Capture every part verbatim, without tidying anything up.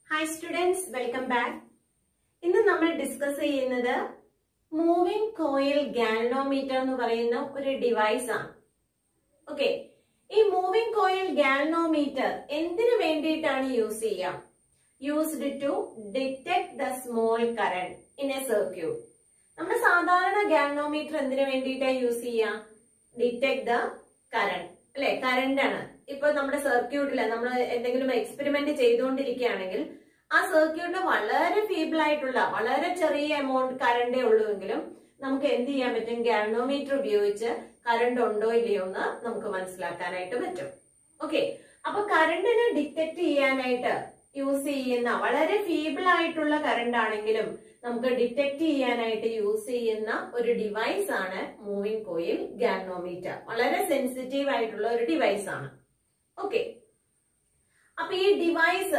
Hi students, welcome back. ഇന്ന് നമ്മൾ discuss ചെയ്യുന്നത് മൂവിംഗ് കോയിൽ ഗാൽവനോമീറ്റർ എന്ന് പറയുന്ന ഒരു ഡിവൈസ് ആണ്. ഓക്കെ, ഈ മൂവിംഗ് കോയിൽ ഗാൽവനോമീറ്റർ എന്തിനു വേണ്ടിയിട്ടാണ് യൂസ് ചെയ്യുക? Used to detect the small current in a circuit. നമ്മുടെ സാധാരണ ഗാൽവനോമീറ്റർ എന്തിനു വേണ്ടിയിട്ടാണ് യൂസ് ചെയ്യുക? ഡിറ്റക്ട് ദ കറന്റ്, അല്ലെ? കറന്റ് ആണ്. ഇപ്പൊ നമ്മുടെ സർക്യൂട്ടില് നമ്മൾ എന്തെങ്കിലും എക്സ്പെരിമെന്റ് ചെയ്തുകൊണ്ടിരിക്കുകയാണെങ്കിൽ ആ സർക്യൂട്ടിൽ വളരെ ഫീബിൾ ആയിട്ടുള്ള വളരെ ചെറിയ എമൗണ്ട് കറണ്ടേ ഉള്ളൂവെങ്കിലും നമുക്ക് എന്ത് ചെയ്യാൻ പറ്റും? ഗാൽവനോമീറ്റർ ഉപയോഗിച്ച് കറണ്ട് ഉണ്ടോ ഇല്ലയോ എന്ന് നമുക്ക് മനസ്സിലാക്കാനായിട്ട് പറ്റും. ഓക്കെ, അപ്പൊ കറണ്ടിനെ ഡിറ്റക്ട് ചെയ്യാനായിട്ട് യൂസ് ചെയ്യുന്ന വളരെ ഫീബിൾ ആയിട്ടുള്ള കറണ്ട് ആണെങ്കിലും നമുക്ക് ഡിറ്റക്ട് ചെയ്യാനായിട്ട് യൂസ് ചെയ്യുന്ന ഒരു ഡിവൈസ് ആണ് മൂവിംഗ് കോയിൽ ഗാൽവനോമീറ്റർ. വളരെ സെൻസിറ്റീവ് ആയിട്ടുള്ള ഒരു ഡിവൈസ് ആണ്. ഓക്കെ, അപ്പൊ ഈ ഡിവൈസ്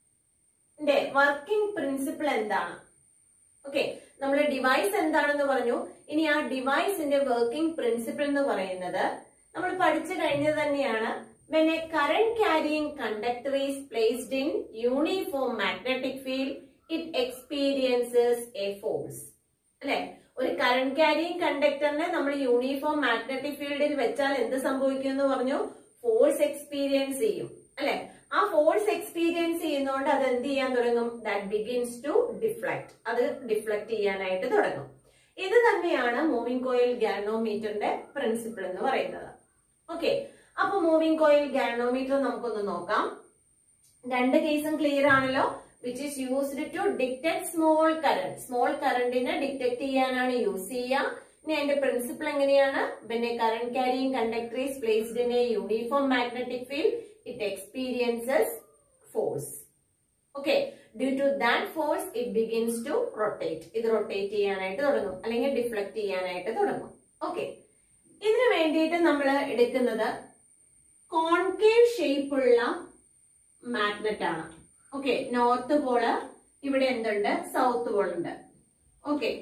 വർക്കിംഗ് പ്രിൻസിപ്പിൾ എന്താണ്? ഓക്കെ, നമ്മുടെ ഡിവൈസ് എന്താണെന്ന് പറഞ്ഞു. ഇനി ആ ഡിവൈസിന്റെ വർക്കിംഗ് പ്രിൻസിപ്പിൾ എന്ന് പറയുന്നത് നമ്മൾ പഠിച്ചു കഴിഞ്ഞത് തന്നെയാണ്. When a current carrying conductor is placed in uniform magnetic field, it experiences a force. അല്ലെ, ഒരു കറന്റ് ക്യാരിയിങ് കണ്ടക്ടറിനെ നമ്മൾ യൂണിഫോം മാഗ്നറ്റിക് ഫീൽഡിൽ വെച്ചാൽ എന്ത് സംഭവിക്കും എന്ന് പറഞ്ഞു? ഫോഴ്സ് എക്സ്പീരിയൻസ് ചെയ്യും, അല്ലെ? ആ ഫോഴ്സ് എക്സ്പീരിയൻസ് ചെയ്യുന്നതുകൊണ്ട് അത് എന്ത് ചെയ്യാൻ തുടങ്ങും? That begins to deflect. അത് ഡിഫ്ലക്ട് ചെയ്യാനായിട്ട് തുടങ്ങും. ഇത് തന്നെയാണ് മൂവിംഗ് കോയിൽ ഗാൽവനോമീറ്ററിന്റെ പ്രിൻസിപ്പിൾ എന്ന് പറയുന്നത്. ഓക്കെ, അപ്പൊ മൂവിംഗ് കോയിൽ ഗാൽവനോമീറ്റർ നമുക്കൊന്ന് നോക്കാം. രണ്ട് കേസും ക്ലിയർ ആണല്ലോ. Which is used to detect small current. Small കറന്റിനെ ഡിറ്റക്ട് ചെയ്യാനാണ് യൂസ് ചെയ്യുക. ഇനി അതിന്റെ പ്രിൻസിപ്പിൾ എങ്ങനെയാണ്? When a current carrying conductor is placed in a uniform magnetic field, it experiences force. Okay, due to that force it begins to rotate. ഇത് rotate ചെയ്യാനായിട്ട് തുടങ്ങും, അല്ലെങ്കിൽ ഡിഫ്ലക്ട് ചെയ്യാനായിട്ട് തുടങ്ങും. ഓക്കെ, ഇതിനു വേണ്ടിയിട്ട് നമ്മൾ എടുക്കുന്നത് കോൺകേവ് ഷേപ്പ് ഉള്ള മാഗ്നറ്റ് ആണ്. ഓക്കെ, നോർത്ത് പോള് ഇവിടെ എന്തുണ്ട്? സൗത്ത് പോൾ ഉണ്ട്. ഓക്കെ,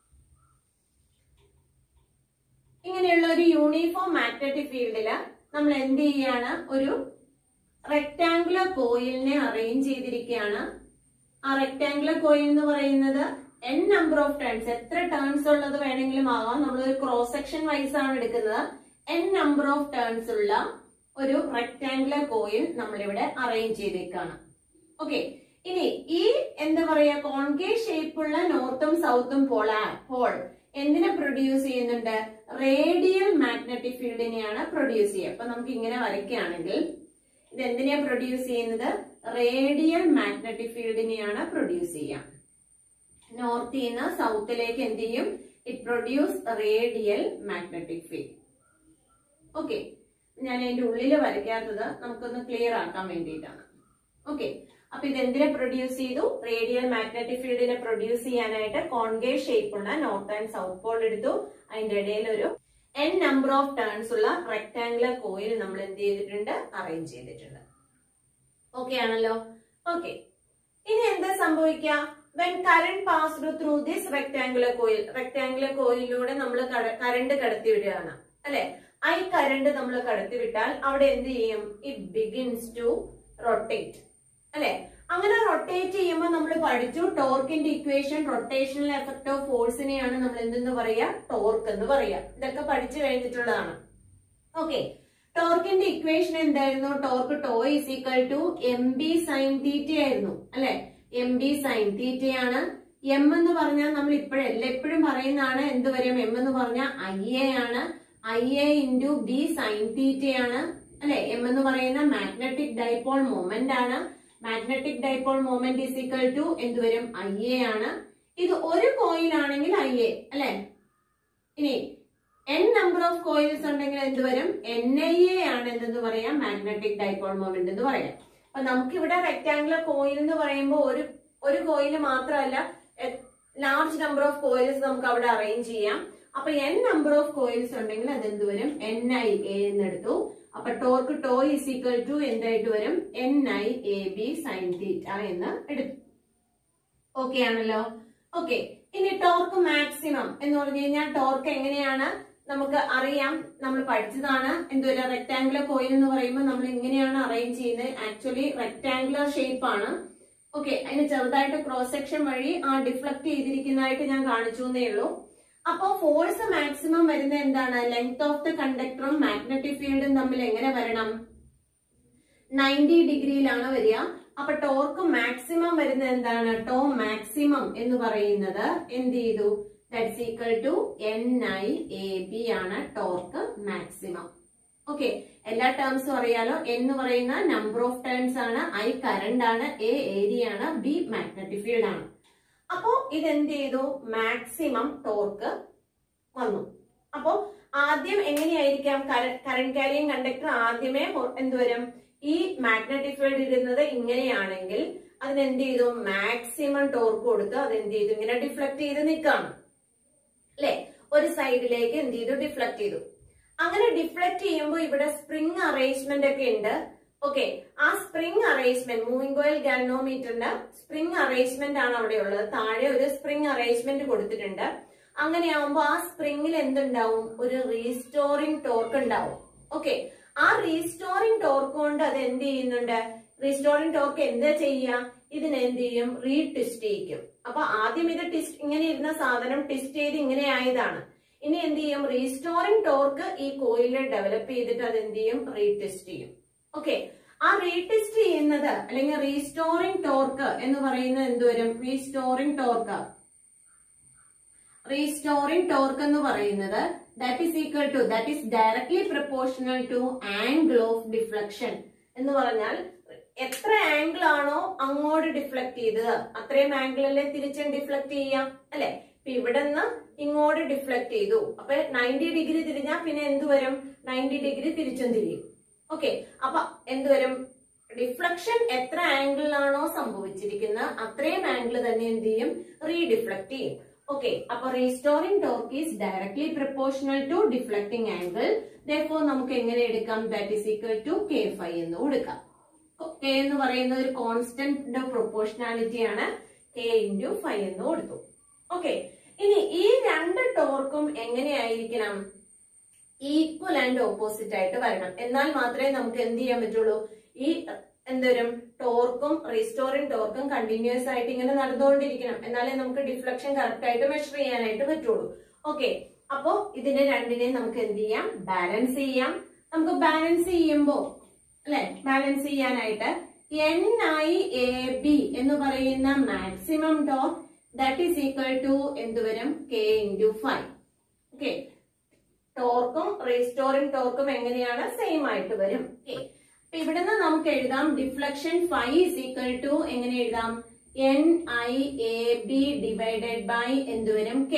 ഇങ്ങനെയുള്ള ഒരു യൂണിഫോം മാഗ്നറ്റിക് ഫീൽഡില് നമ്മൾ എന്ത് ചെയ്യാണ്? ഒരു റെക്ടാംഗുലർ കോയിലിനെ അറേഞ്ച് ചെയ്തിരിക്കുകയാണ്. ആ റെക്ടാംഗുലർ കോയിൽ എന്ന് പറയുന്നത് എൻ നമ്പർ ഓഫ് ടേൺസ്, എത്ര ടേൺസ് ഉള്ളത് വേണമെങ്കിലും ആവാം. നമ്മൾ ഒരു ക്രോസ് സെക്ഷൻ വൈസ് ആണ് എടുക്കുന്നത്. എൻ നമ്പർ ഓഫ് ടേൺസ് ഉള്ള ഒരു റെക്ടാംഗുലർ കോയിൽ നമ്മളിവിടെ അറേഞ്ച് ചെയ്തേക്കാണ്. ഓക്കെ, ഇനി ഈ എന്താ പറയാ കോൺകേവ് ഷേപ്പുള്ള നോർത്തും സൗത്തും പോളാ പോൾ എന്തിനെ പ്രൊഡ്യൂസ് ചെയ്യുന്നുണ്ട്? റേഡിയൽ മാഗ്നറ്റിക് ഫീൽഡിനെയാണ് പ്രൊഡ്യൂസ് ചെയ്യുക. അപ്പൊ നമുക്ക് ഇങ്ങനെ വരയ്ക്കുകയാണെങ്കിൽ ഇത് എന്തിനെയാ പ്രൊഡ്യൂസ് ചെയ്യുന്നത്? റേഡിയൽ മാഗ്നറ്റിക് ഫീൽഡിനെയാണ് പ്രൊഡ്യൂസ് ചെയ്യുക. നോർത്തിൽ നിന്ന് സൗത്തിലേക്ക് എന്ത് ചെയ്യും? It produce radial magnetic field. Okay, ഞാൻ അതിന്റെ ഉള്ളില് വരയ്ക്കാത്തത് നമുക്കൊന്ന് ക്ലിയർ ആക്കാൻ വേണ്ടിയിട്ടാണ്. ഓക്കെ, അപ്പൊ ഇത് എന്തിനെ പ്രൊഡ്യൂസ് ചെയ്തു? റേഡിയൽ മാഗ്നറ്റിക് ഫീൽഡിനെ പ്രൊഡ്യൂസ് ചെയ്യാനായിട്ട് കോൺകേവ് ഷേപ്പ് ഉള്ള നോർത്ത് ആൻഡ് സൗത്ത് പോൾ എടുത്തു. അതിന്റെ ഇടയിൽ ഒരു എൻ നമ്പർ ഓഫ് ടേൺസ് ഉള്ള റെക്ടാംഗുലർ കോയിൽ നമ്മൾ എന്ത് ചെയ്തിട്ടുണ്ട്? അറേഞ്ച് ചെയ്തിട്ടുണ്ട്. ഓക്കെ ആണല്ലോ. ഓക്കെ, ഇനി എന്താ സംഭവിക്കുക? When current passed through this rectangular coil, rectangular കോയിലൂടെ നമ്മൾ കറന്റ് കടത്തി വിടുകയാണ്, അല്ലെ? ഈ കറന്റ് നമ്മൾ കടത്തി വിട്ടാൽ അവിടെ എന്ത് ചെയ്യും? ഇറ്റ് ബിഗിൻസ് ടു റൊട്ടേറ്റ്, അല്ലെ? അങ്ങനെ റൊട്ടേറ്റ് ചെയ്യുമ്പോൾ നമ്മൾ പഠിച്ചു ടോർക്കിന്റെ ഇക്വേഷൻ, റൊട്ടേഷണൽ എഫക്ട് ഓഫ് ഫോഴ്സിനെയാണ് നമ്മൾ എന്തെന്ന് പറയാ? ടോർക്ക് എന്ന് പറയാ. ഇതൊക്കെ പഠിച്ചു കഴിഞ്ഞിട്ടുള്ളതാണ്. ഓക്കെ, ടോർക്കിന്റെ ഇക്വേഷൻ എന്തായിരുന്നു? Torque tau is equal to M B sine theta ആയിരുന്നു, അല്ലെ? എം ബി സൈൻ തീറ്റയാണ്. എം എന്ന് പറഞ്ഞാൽ നമ്മൾ ഇപ്പോഴെല്ലാം എപ്പോഴും പറയുന്നതാണ്. എന്ത് വരും? എം എന്ന് പറഞ്ഞാൽ ഐ എ ആണ്. I A into B sine തീറ്റയാണ്, അല്ലെ? എം എന്ന് പറയുന്ന മാഗ്നറ്റിക് ഡൈപോൾ മൊമെന്റ് ആണ്. Magnetic dipole moment is equal to എന്ത് വരും? ഐ എ ആണ്. ഇത് ഒരു കോയിൽ ആണെങ്കിൽ ഐ എ, അല്ലെ? ഇനി എൻ നമ്പർ ഓഫ് കോയിൽസ് ഉണ്ടെങ്കിൽ എന്ത് വരും? എൻ ഐ എ ആണ് എന്തെന്ന് പറയാം? മാഗ്നറ്റിക് ഡൈപോൾ മൊമെന്റ് എന്ന് പറയാം. അപ്പൊ നമുക്കിവിടെ റെക്ടാംഗുലർ കോയിൽ എന്ന് പറയുമ്പോൾ ഒരു ഒരു കോയിൽ മാത്രമല്ല, ലാർജ് നമ്പർ ഓഫ് കോയിൽസ് നമുക്ക് അവിടെ അറേഞ്ച് ചെയ്യാം. അപ്പൊ എൻ നമ്പർ ഓഫ് കോയിൽസ് ഉണ്ടെങ്കിൽ അതെന്ത് വരും? എൻ ഐ എ എന്ന് എടുത്തു. അപ്പൊ torque tau is equal to എന്തായിട്ട് വരും? N I A B sine theta എന്ന് എടുത്തു. ഓക്കെ ആണല്ലോ. ഓക്കെ, ഇനി ടോർക്ക് മാക്സിമം എന്ന് പറഞ്ഞു കഴിഞ്ഞാൽ ടോർക്ക് എങ്ങനെയാണ് നമുക്ക് അറിയാം, നമ്മൾ പഠിച്ചതാണ്. എന്തൊരു റെക്ടാംഗുലർ കോയിൽ എന്ന് പറയുമ്പോൾ നമ്മൾ ഇങ്ങനെയാണ് അറേഞ്ച് ചെയ്യുന്നത്. ആക്ച്വലി റെക്ടാംഗുലർ ഷേപ്പ് ആണ്. ഓക്കെ, അതിന് ചെറുതായിട്ട് ക്രോസ് സെക്ഷൻ വഴി ആ ഡിഫ്ലക്ട് ചെയ്തിരിക്കുന്നതായിട്ട് ഞാൻ കാണിച്ചു എന്നേ ഉള്ളൂ. അപ്പോ ഫോഴ്സ് മാക്സിമം വരുന്ന എന്താണ്? ലെങ്ത് ഓഫ് ദ കണ്ടക്ടറും മാഗ്നറ്റിക് ഫീൽഡും തമ്മിൽ എങ്ങനെ വരണം? നയൻറ്റി ഡിഗ്രിയിലാണ് വരിക. അപ്പൊ ടോർക്ക് മാക്സിമം വരുന്നത് എന്താണ്? ടോ മാക്സിമം എന്ന് പറയുന്നത് എന്ത് ചെയ്തു? That's equal to N I A B ആണ് ടോർക്ക് മാക്സിമം. ഓക്കെ, എല്ലാ ടേംസും അറിയാലോ. എന്ന് പറയുന്ന നമ്പർ ഓഫ് ടേൺസ് ആണ്, ഐ കറണ്ട് ആണ്, എ ഏരിയ ആണ്, ബി മാഗ്നറ്റിക് ഫീൽഡ് ആണ്. അപ്പോ ഇതെന്ത് ചെയ്തു? മാക്സിമം ടോർക്ക് വന്നു. അപ്പോ ആദ്യം എങ്ങനെയായിരിക്കാം? കറണ്ട് ക്യാരിയിങ് കണ്ടക്ടർ ആദ്യമേ എന്തുവരും? ഈ മാഗ്നറ്റിക് ഫീൽഡ് ഇടുന്നത് ഇങ്ങനെയാണെങ്കിൽ അതിനെന്ത് ചെയ്തു? മാക്സിമം ടോർക്ക് കൊടുത്ത് അതെന്ത് ചെയ്തു? ഇങ്ങനെ ഡിഫ്ലക്ട് ചെയ്ത് നിൽക്കാണ് അല്ലെ? ഒരു സൈഡിലേക്ക് എന്ത് ചെയ്തു? ഡിഫ്ലക്ട് ചെയ്തു. അങ്ങനെ ഡിഫ്ലക്ട് ചെയ്യുമ്പോൾ ഇവിടെ സ്പ്രിംഗ് അറേഞ്ച്മെന്റ് ഒക്കെ ഉണ്ട്. ഓക്കെ, ആ സ്പ്രിംഗ് അറേഞ്ച്മെന്റ് മൂവിംഗ് കോയിൽ ഗാൽവനോമീറ്ററിന്റെ സ്പ്രിംഗ് അറേഞ്ച്മെന്റ് ആണ് അവിടെ ഉള്ളത്. താഴെ ഒരു സ്പ്രിംഗ് അറേഞ്ച്മെന്റ് കൊടുത്തിട്ടുണ്ട്. അങ്ങനെയാവുമ്പോ ആ സ്പ്രിംഗിൽ എന്തുണ്ടാവും? ഒരു റീസ്റ്റോറിംഗ് ടോർക്ക് ഉണ്ടാവും. ഓക്കെ, ആ റീസ്റ്റോറിംഗ് ടോർക്ക് കൊണ്ട് അത് എന്ത് ചെയ്യുന്നുണ്ട്? റീസ്റ്റോറിംഗ് ടോർക്ക് എന്താ ചെയ്യുക? ഇതിനെ എന്ത് ചെയ്യും? റീട്വിസ്റ്റ് ചെയ്യിക്കും. അപ്പൊ ആദ്യം ഇത് ടിസ്റ്റ് ഇങ്ങനെ ഇരുന്ന സാധനം ടിസ്റ്റ് ചെയ്ത് ഇങ്ങനെ ആയതാണ്. ഇനി എന്ത് ചെയ്യും? റീസ്റ്റോറിംഗ് ടോർക്ക് ഈ കോയിലിൽ ഡെവലപ്പ് ചെയ്തിട്ട് അത് എന്ത് ചെയ്യും? റീട്വിസ്റ്റ് ചെയ്യും. ഓക്കെ, ആ റീട്വിസ്റ്റ് ചെയ്യുന്നത് അല്ലെങ്കിൽ റീസ്റ്റോറിംഗ് ടോർക്ക് എന്ന് പറയുന്നത് എന്തുവരും? റീസ്റ്റോറിംഗ് ടോർക്ക് റീസ്റ്റോറിംഗ് ടോർക്ക് എന്ന് പറയുന്നത് that is equal to that is directly proportional to angle of deflection എന്ന് പറഞ്ഞാൽ എത്ര ആംഗിൾ ആണോ അങ്ങോട്ട് ഡിഫ്ലക്ട് ചെയ്തത് അത്രയും ആംഗിളിലെ തിരിച്ചും ഡിഫ്ലക്ട് ചെയ്യാം അല്ലെ? ഇപ്പൊ ഇവിടെ നിന്ന് ഇങ്ങോട്ട് ഡിഫ്ലക്ട് ചെയ്തു. അപ്പൊ നയൻറ്റി ഡിഗ്രി തിരിഞ്ഞാൽ പിന്നെ എന്ത് വരും? നയൻറ്റി ഡിഗ്രി തിരിച്ചും തിരിയും. ഓക്കെ, അപ്പൊ എന്ത് വരും? ഡിഫ്ലക്ഷൻ എത്ര ആംഗിളിലാണോ സംഭവിച്ചിരിക്കുന്നത് അത്രയും ആംഗിൾ തന്നെ എന്ത് ചെയ്യും? റീഡിഫ്ലക്ട് ചെയ്യും. ഓക്കെ, അപ്പൊ restoring torque is directly proportional to deflecting angle. therefore നമുക്ക് എങ്ങനെ എടുക്കാം? That is equal to K phi എന്ന് കൊടുക്കാം. കെ എന്ന് പറയുന്ന ഒരു കോൺസ്റ്റന്റ് പ്രൊപ്പോർഷണാലിറ്റി ആണ്. കെ ഇൻറ്റു ഫൈവ് എന്ന് കൊടുത്തു. ഓക്കെ, ഇനി ഈ രണ്ട് ടോർക്കും എങ്ങനെയായിരിക്കണം? ഈക്വൽ ആൻഡ് ഓപ്പോസിറ്റ് ആയിട്ട് വരണം. എന്നാൽ മാത്രമേ നമുക്ക് എന്ത് ചെയ്യാൻ പറ്റുള്ളൂ? ഈ എന്തോരും ടോർക്കും റീസ്റ്റോറിംഗ് ടോർക്കും കണ്ടിന്യൂസ് ആയിട്ട് ഇങ്ങനെ നടന്നുകൊണ്ടിരിക്കണം. എന്നാലേ നമുക്ക് ഡിഫ്ലക്ഷൻ കറക്റ്റ് ആയിട്ട് മെഷർ ചെയ്യാനായിട്ട് പറ്റുള്ളൂ. ഓക്കെ, അപ്പോ ഇതിനെ രണ്ടിനെ നമുക്ക് എന്ത് ചെയ്യാം? ബാലൻസ് ചെയ്യാം. നമുക്ക് ബാലൻസ് ചെയ്യുമ്പോ അല്ലെ, ബാലൻസ് ചെയ്യാനായിട്ട് എൻ ഐ എ ബി എന്ന് പറയുന്ന maximum torque that is equal to എന്ത് വരും? K into five. ഓക്കെ, ടോർക്കും റീസ്റ്റോറിംഗ് ടോർക്കും എങ്ങനെയാണ്? സെയിം ആയിട്ട് വരും. ഓക്കെ, അപ്പൊ ഇവിടുന്ന് നമുക്ക് എഴുതാം deflection five is equal to എങ്ങനെ എഴുതാം? N I A B divided by എന്ത് വരും? കെ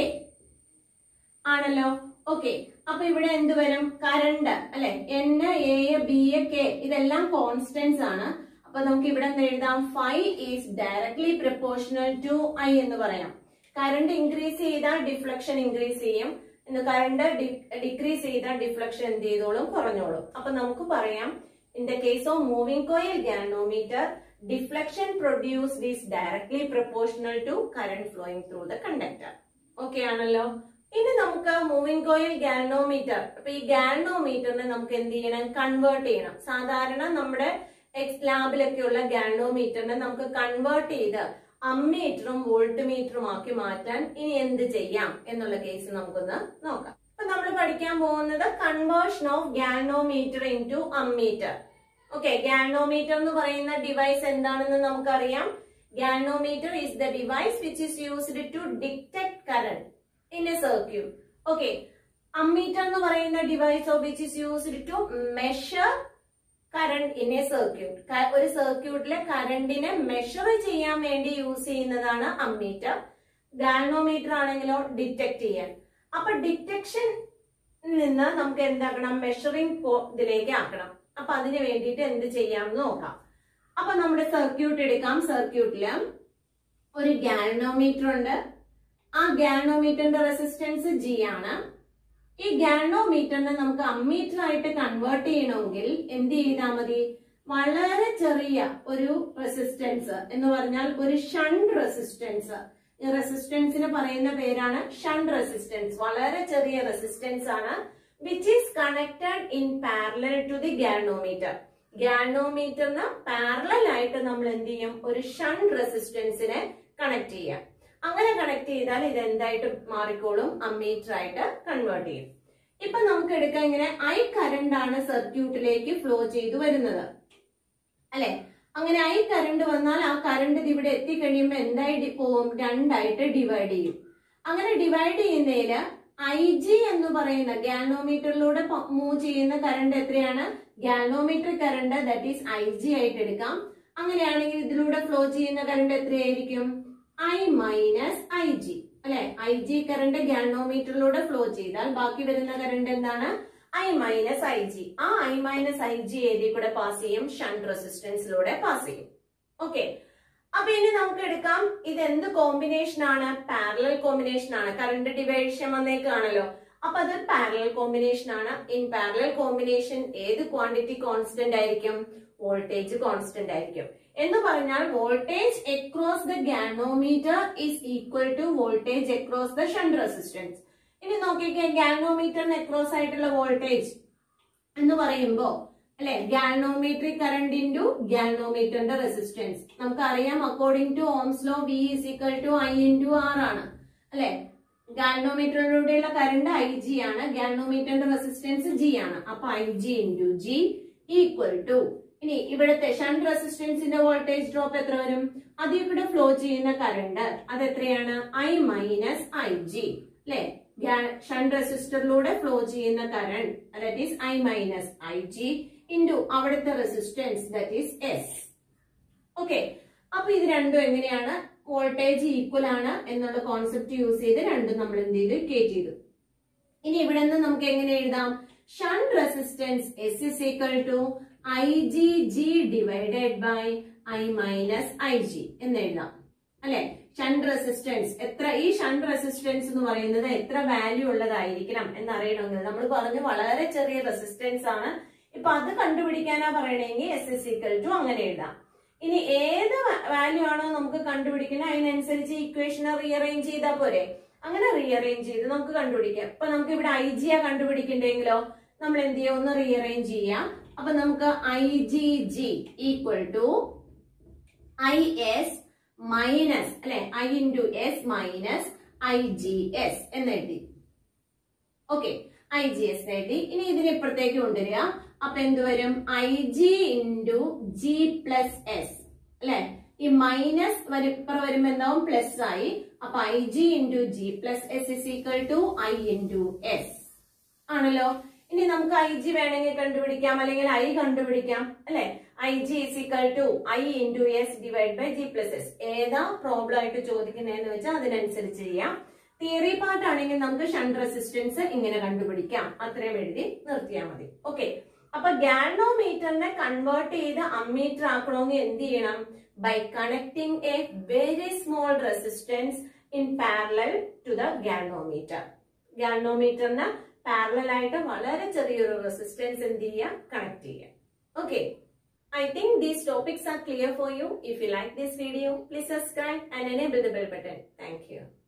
ആണല്ലോ. ഓക്കെ, അപ്പൊ ഇവിടെ എന്ത് വരും? കറണ്ട് അല്ലെ? എൻ എ ബി കെ ഇതെല്ലാം കോൺസ്റ്റന്റ്സ് ആണ്. അപ്പൊ നമുക്ക് ഇവിടെ എഴുതാം five is directly proportional to I എന്ന് പറയാം. കറണ്ട് ഇൻക്രീസ് ചെയ്താൽ ഡിഫ്ലക്ഷൻ ഇൻക്രീസ് ചെയ്യും. കറണ്ട് ഡിക്രീസ് ചെയ്താൽ ഡിഫ്ലക്ഷൻ എന്ത് ചെയ്തോളും? കുറഞ്ഞോളും. അപ്പൊ നമുക്ക് പറയാം in the case of moving coil galvanometer deflection produced is directly proportional to current flowing through the conductor. Okay ആണല്ലോ. ഇനി നമുക്ക് മൂവിംഗ് കോയിൽ ഗാൽവനോമീറ്റർ. അപ്പൊ ഈ ഗാൽവനോമീറ്ററിനെ നമുക്ക് എന്ത് ചെയ്യണം? കൺവേർട്ട് ചെയ്യണം. സാധാരണ നമ്മുടെ എക്സ് ലാബിലൊക്കെയുള്ള ഗാൽവനോമീറ്ററിനെ നമുക്ക് കൺവേർട്ട് ചെയ്ത് അമ്മീറ്ററും വോൾട്ട് മീറ്ററും ആക്കി മാറ്റാൻ ഇനി എന്ത് ചെയ്യാം എന്നുള്ള കേസ് നമുക്കൊന്ന് നോക്കാം. അപ്പൊ നമ്മൾ പഠിക്കാൻ പോകുന്നത് conversion of galvanometer into ammeter. Okay, galvanometer എന്ന് പറയുന്ന ഡിവൈസ് എന്താണെന്ന് നമുക്കറിയാം. Galvanometer is the device which is used to detect current in a circuit. Okay, ammeter എന്ന് പറയുന്ന device of which is used to measure current in a circuit. ഒരു സർക്യൂട്ടിലെ കറന്റിനെ measure ചെയ്യാൻ വേണ്ടി യൂസ് ചെയ്യുന്നതാണ് അമ്മീറ്റർ. ഗാൽവനോമീറ്റർ ആണെങ്കിലോ ഡിറ്റക്ട് ചെയ്യാൻ. അപ്പൊ ഡിറ്റക്ഷൻ നിന്ന് നമുക്ക് എന്താക്കണം? മെഷറിംഗ് ഇതിലേക്ക് ആക്കണം. അപ്പൊ അതിന് വേണ്ടിയിട്ട് എന്ത് ചെയ്യാമെന്ന് നോക്കാം. അപ്പൊ നമ്മുടെ സർക്യൂട്ട് എടുക്കാം. സർക്യൂട്ടില് ഒരു ഗാൽവനോമീറ്റർ ഉണ്ട്. ആ ഗാൽവനോമീറ്ററിന്റെ റെസിസ്റ്റൻസ് ജി ആണ്. ഈ ഗാൽവനോമീറ്ററിനെ നമുക്ക് അമ്മീറ്റർ ആയിട്ട് കൺവേർട്ട് ചെയ്യണമെങ്കിൽ എന്ത് ചെയ്താൽ മതി? വളരെ ചെറിയ ഒരു റെസിസ്റ്റൻസ് എന്ന് പറഞ്ഞാൽ ഒരു ഷണ്ട് റെസിസ്റ്റൻസ്. ഈ റെസിസ്റ്റൻസിന് പറയുന്ന പേരാണ് ഷണ്ട് റെസിസ്റ്റൻസ്. വളരെ ചെറിയ റെസിസ്റ്റൻസ് ആണ് which is connected in parallel to the galvanometer. ഗാൽവനോമീറ്ററിന് പാരലൽ ആയിട്ട് നമ്മൾ എന്ത് ചെയ്യും, ഒരു ഷണ്ട് റെസിസ്റ്റൻസിനെ കണക്ട് ചെയ്യാം. അങ്ങനെ കണക്ട് ചെയ്താൽ ഇത് എന്തായിട്ട് മാറിക്കോളും, അമ്മീറ്റർ ആയിട്ട് കൺവേർട്ട് ചെയ്യും. ഇപ്പൊ നമുക്ക് എടുക്കാം, ഇങ്ങനെ ഐ കറണ്ട് ആണ് സർക്യൂട്ടിലേക്ക് ഫ്ലോ ചെയ്തു വരുന്നത് അല്ലെ. അങ്ങനെ ഐ കറണ്ട് വന്നാൽ ആ കറണ്ട് ഇവിടെ എത്തിക്കഴിയുമ്പോൾ എന്തായി പോവും, രണ്ടായിട്ട് ഡിവൈഡ് ചെയ്യും. അങ്ങനെ ഡിവൈഡ് ചെയ്യുന്നതില് ഐ ജി എന്ന് പറയുന്ന ഗാൽവനോമീറ്ററിലൂടെ മൂവ് ചെയ്യുന്ന കറണ്ട് എത്രയാണ്, galvanometer current, that is I G ആയിട്ട് എടുക്കാം. അങ്ങനെയാണെങ്കിൽ ഇതിലൂടെ ഫ്ലോ ചെയ്യുന്ന കറണ്ട് എത്രയായിരിക്കും, ഐ മൈനസ് ഐ ജി അല്ലെ. ഐ ജി കറണ്ട് ഗാൽവനോമീറ്ററിലൂടെ ഫ്ലോ ചെയ്താൽ ബാക്കി വരുന്ന കറണ്ട് എന്താണ്, ഐ മൈനസ് ഐ ജി. ആ ഐ മൈനസ് ഐ ജി ഏതിൽ കൂടെ പാസ് ചെയ്യും, ഷണ്ട് റെസിസ്റ്റൻസിലൂടെ പാസ് ചെയ്യും. ഓക്കെ, അപ്പൊ ഇനി നമുക്ക് എടുക്കാം, ഇത് എന്ത് കോമ്പിനേഷൻ ആണ്, പാരലൽ കോമ്പിനേഷൻ ആണ്. കറണ്ട് ഡിവൈഷൻ വന്നേക്കാണല്ലോ, അപ്പൊ അത് പാരലൽ കോമ്പിനേഷൻ ആണ്. ഇൻ പാരലൽ കോമ്പിനേഷൻ ഏത് ക്വാണ്ടിറ്റി കോൺസ്റ്റന്റ് ആയിരിക്കും, വോൾട്ടേജ് കോൺസ്റ്റന്റ് ആയിരിക്കും. എന്ന് പറഞ്ഞാൽ voltage across the galvanometer is equal to voltage across the shunt resistance. ഇനി നോക്കിക്കേ, ഗാൽവനോമീറ്ററിന് അക്രോസ് ആയിട്ടുള്ള വോൾട്ടേജ് എന്ന് പറയുമ്പോ അല്ലെ, ഗാൽവനോമെട്രിക് കറണ്ട് ഇൻറ്റു ഗാൽവനോമീറ്ററിന്റെ റെസിസ്റ്റൻസ്. നമുക്കറിയാം according to Ohm's law V is equal to I into R ആണ് അല്ലെ. ഗാൽവനോമീറ്ററിലൂടെയുള്ള കറണ്ട് ഐ ജി ആണ്, ഗാൽവനോമീറ്ററിന്റെ റെസിസ്റ്റൻസ് ജി ആണ്. അപ്പൊ I G into G equal to, ഇനി ഇവിടുത്തെ ഷണ്ട് റെസിസ്റ്റൻസിന്റെ വോൾട്ടേജ് ഡ്രോപ്പ് എത്ര വരും, അത് ഇവിടെ ഫ്ലോ ചെയ്യുന്ന കറണ്ട് അത് എത്രയാണ്, ഐ മൈനസ് ഐ ജി അല്ലെ. ഷണ്ട് റെസിസ്റ്ററിലൂടെ ഫ്ലോ ചെയ്യുന്ന current that is I minus I G into അവിടുത്തെ റെസിസ്റ്റൻസ് ദാറ്റ് ഈസ് എസ്. ഓക്കെ, അപ്പൊ ഇത് രണ്ടും എങ്ങനെയാണ്, വോൾട്ടേജ് ഈക്വൽ ആണ് എന്നുള്ള കോൺസെപ്റ്റ് യൂസ് ചെയ്ത് രണ്ടും നമ്മൾ എന്ത് ചെയ്തു, കേറ്റ് ചെയ്തു. ഇനി ഇവിടെ നിന്ന് നമുക്ക് എങ്ങനെ എഴുതാം, shunt resistance S is equal to I G G divided by I minus I G എന്ന് എഴുതാം അല്ലെ. ഷണ്ട് റെസിസ്റ്റൻസ് എത്ര, ഈ ഷണ്ട് റെസിസ്റ്റൻസ് എന്ന് പറയുന്നത് എത്ര വാല്യൂ ഉള്ളതായിരിക്കണം എന്നറിയണമെങ്കിൽ നമ്മൾ പറഞ്ഞു വളരെ ചെറിയ റെസിസ്റ്റൻസ് ആണ്. ഇപ്പൊ അത് കണ്ടുപിടിക്കാനാ പറയണെങ്കിൽ എസ് ഇസ് ഈക്വൽ ടു അങ്ങനെ എഴുതാം. ഇനി ഏത് വാല്യൂ ആണോ നമുക്ക് കണ്ടുപിടിക്കുന്നത് അതിനനുസരിച്ച് ഇക്വേഷനെ റീഅറേഞ്ച് ചെയ്താൽ പോരെ. അങ്ങനെ റീഅറേഞ്ച് ചെയ്ത് നമുക്ക് കണ്ടുപിടിക്കാം. ഇപ്പൊ നമുക്ക് ഇവിടെ ഐ ജി ആ കണ്ടുപിടിക്കണ്ടെങ്കിലോ നമ്മൾ എന്ത് ചെയ്യാം, ഒന്ന് റീഅറേഞ്ച് ചെയ്യാം. അപ്പൊ നമുക്ക് I G G equal to I S minus അല്ലെ, I into S minus I G S എന്നെഴുതി. ഓക്കെ, ഐ ജി എസ് എഴുതി. ഇനി ഇതിന് ഇപ്പുറത്തേക്ക് കൊണ്ടുവരിക. അപ്പൊ എന്ത് വരും, I G into G plus S അല്ലെ. ഈ മൈനസ് ഇപ്പുറം വരുമ്പോ എന്താവും, പ്ലസ് ആയി. അപ്പൊ I G into G plus S is equal to I into S ആണല്ലോ. ഇനി നമുക്ക് ഐ ജി വേണമെങ്കിൽ കണ്ടുപിടിക്കാം, അല്ലെങ്കിൽ ഐ കണ്ടുപിടിക്കാം അല്ലെ. I G is equal to I into S divide by G plus S. ഏതാ പ്രോബ്ലം ആയിട്ട് ചോദിക്കുന്നതെന്ന് വെച്ചാൽ അതിനനുസരിച്ച് ചെയ്യാം. തിയറി പാർട്ട് ആണെങ്കിൽ നമുക്ക് ഷണ്ട് റെസിസ്റ്റൻസ് ഇങ്ങനെ കണ്ടുപിടിക്കാം. അത്രയും എഴുതി നിർത്തിയാൽ മതി. ഓക്കെ, അപ്പൊ ഗാൽവനോമീറ്ററിനെ കൺവേർട്ട് ചെയ്ത് അമ്മീറ്റർ ആക്കണമെങ്കിൽ എന്ത് ചെയ്യണം, by connecting a very small resistance in parallel to the galvanometer. ഗാൽവനോമീറ്ററിന് പാരലൽ ആയിട്ട് വളരെ ചെറിയൊരു റെസിസ്റ്റൻസ് എന്ത് ചെയ്യുക, കണക്ട് ചെയ്യുക. Okay, I think these topics are clear for you. If you like this video, please subscribe and enable the bell button. Thank you.